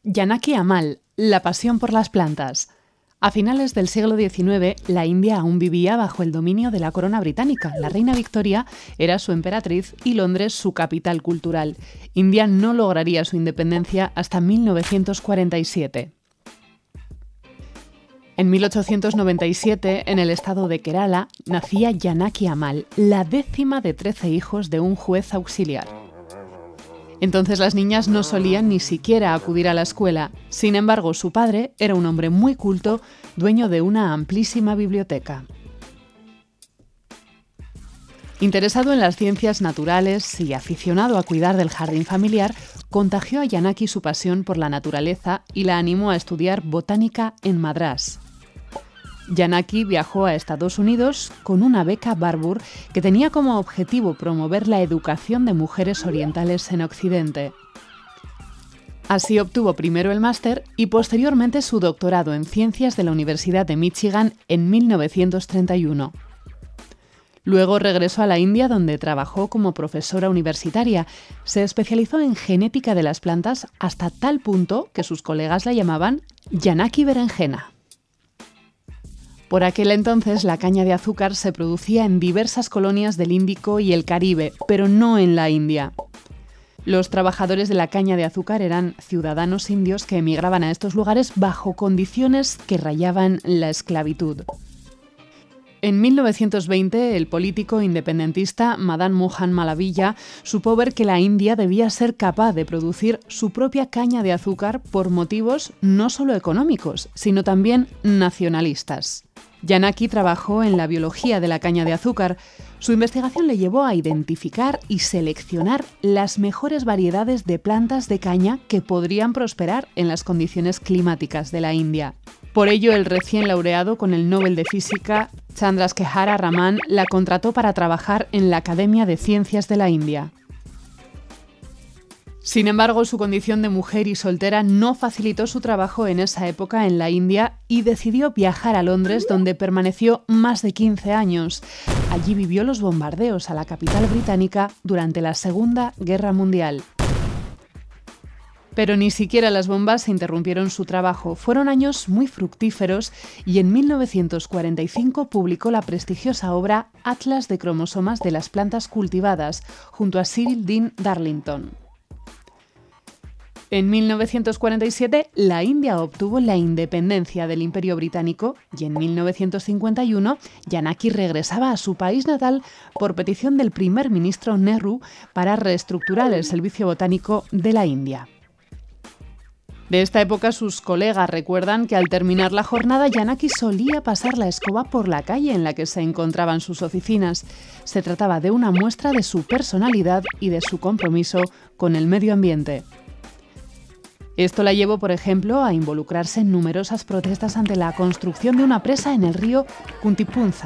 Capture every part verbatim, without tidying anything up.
Janaki Ammal, la pasión por las plantas. A finales del siglo diecinueve, la India aún vivía bajo el dominio de la corona británica. La reina Victoria era su emperatriz y Londres su capital cultural. India no lograría su independencia hasta mil novecientos cuarenta y siete. En mil ochocientos noventa y siete, en el estado de Kerala, nacía Janaki Ammal, la décima de trece hijos de un juez auxiliar. Entonces las niñas no solían ni siquiera acudir a la escuela. Sin embargo, su padre era un hombre muy culto, dueño de una amplísima biblioteca. Interesado en las ciencias naturales y aficionado a cuidar del jardín familiar, contagió a Janaki su pasión por la naturaleza y la animó a estudiar botánica en Madrás. Janaki viajó a Estados Unidos con una beca Barbour que tenía como objetivo promover la educación de mujeres orientales en Occidente. Así obtuvo primero el máster y posteriormente su doctorado en ciencias de la Universidad de Michigan en mil novecientos treinta y uno. Luego regresó a la India, donde trabajó como profesora universitaria. Se especializó en genética de las plantas hasta tal punto que sus colegas la llamaban Janaki Berenjena. Por aquel entonces, la caña de azúcar se producía en diversas colonias del Índico y el Caribe, pero no en la India. Los trabajadores de la caña de azúcar eran ciudadanos indios que emigraban a estos lugares bajo condiciones que rayaban la esclavitud. En mil novecientos veinte, el político independentista Madan Mohan Malavilla supo ver que la India debía ser capaz de producir su propia caña de azúcar por motivos no solo económicos, sino también nacionalistas. Janaki trabajó en la biología de la caña de azúcar. Su investigación le llevó a identificar y seleccionar las mejores variedades de plantas de caña que podrían prosperar en las condiciones climáticas de la India. Por ello, el recién laureado con el Nobel de Física, Chandrasekhara Raman, la contrató para trabajar en la Academia de Ciencias de la India. Sin embargo, su condición de mujer y soltera no facilitó su trabajo en esa época en la India y decidió viajar a Londres, donde permaneció más de quince años. Allí vivió los bombardeos a la capital británica durante la Segunda Guerra Mundial. Pero ni siquiera las bombas interrumpieron su trabajo. Fueron años muy fructíferos y en mil novecientos cuarenta y cinco publicó la prestigiosa obra Atlas de cromosomas de las plantas cultivadas, junto a Cyril Dean Darlington. En mil novecientos cuarenta y siete, la India obtuvo la independencia del Imperio Británico y en mil novecientos cincuenta y uno, Janaki regresaba a su país natal por petición del primer ministro Nehru para reestructurar el servicio botánico de la India. De esta época, sus colegas recuerdan que al terminar la jornada, Janaki solía pasar la escoba por la calle en la que se encontraban sus oficinas. Se trataba de una muestra de su personalidad y de su compromiso con el medio ambiente. Esto la llevó, por ejemplo, a involucrarse en numerosas protestas ante la construcción de una presa en el río Kuntipunza.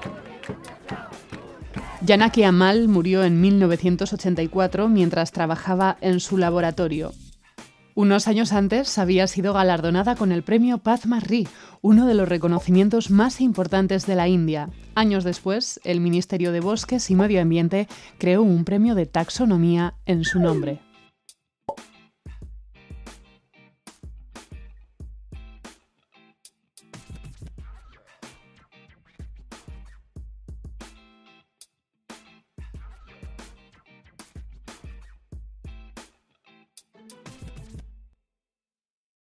Janaki Ammal murió en mil novecientos ochenta y cuatro mientras trabajaba en su laboratorio. Unos años antes había sido galardonada con el premio Padma Shri, uno de los reconocimientos más importantes de la India. Años después, el Ministerio de Bosques y Medio Ambiente creó un premio de taxonomía en su nombre.